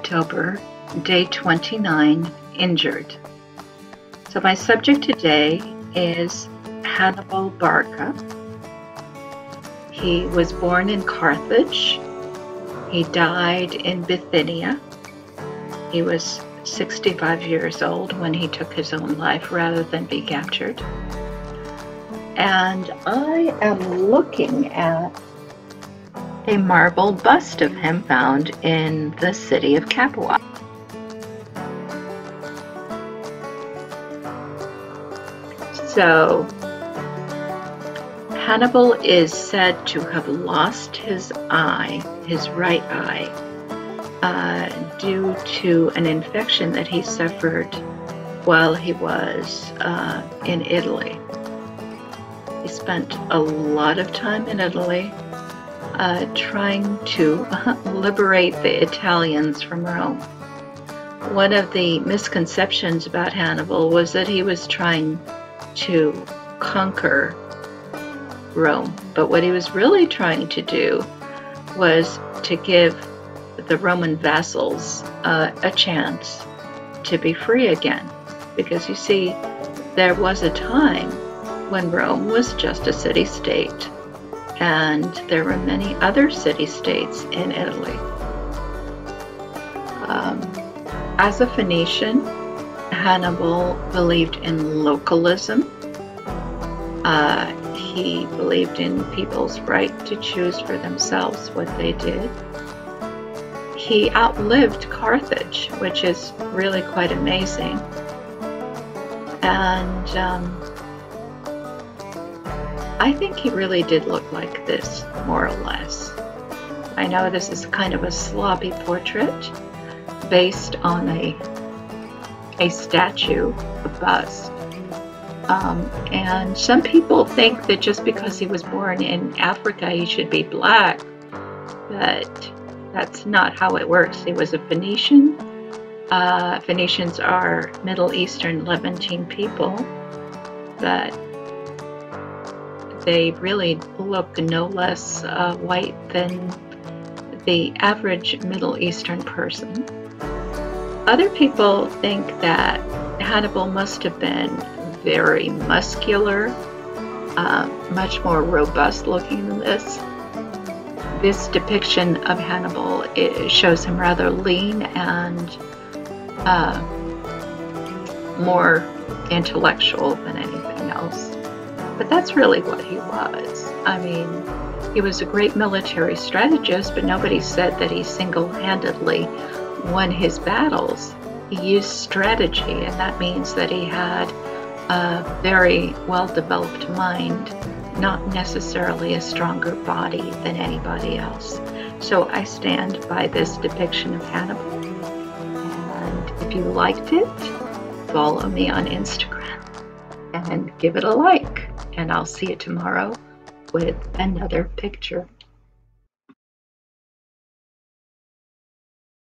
Inktober, day 29, injured. So my subject today is Hannibal Barca. He was born in Carthage. He died in Bithynia. He was 65 years old when he took his own life rather than be captured. And I am looking at a marble bust of him found in the city of Capua. So Hannibal is said to have lost his eye, his right eye, due to an infection that he suffered while he was in Italy. He spent a lot of time in Italy trying to liberate the Italians from Rome. One of the misconceptions about Hannibal was that he was trying to conquer Rome, but what he was really trying to do was to give the Roman vassals a chance to be free again. Because you see, there was a time when Rome was just a city-state, and there were many other city-states in Italy. As a Phoenician, Hannibal believed in localism. He believed in people's right to choose for themselves what they did. He outlived Carthage, which is really quite amazing. And I think he really did look like this, more or less. I know this is kind of a sloppy portrait based on a statue, a bust. And some people think that just because he was born in Africa, he should be black, but that's not how it works. He was a Phoenician. Phoenicians are Middle Eastern Levantine people, but they really look no less white than the average Middle Eastern person. Other people think that Hannibal must have been very muscular, much more robust looking than this. This depiction of Hannibal, it shows him rather lean and more intellectual than anything else. But that's really what he was. I mean, he was a great military strategist, but nobody said that he single-handedly won his battles. He used strategy, and that means that he had a very well-developed mind, not necessarily a stronger body than anybody else. So I stand by this depiction of Hannibal. And if you liked it, follow me on Instagram and give it a like. And I'll see you tomorrow with another picture.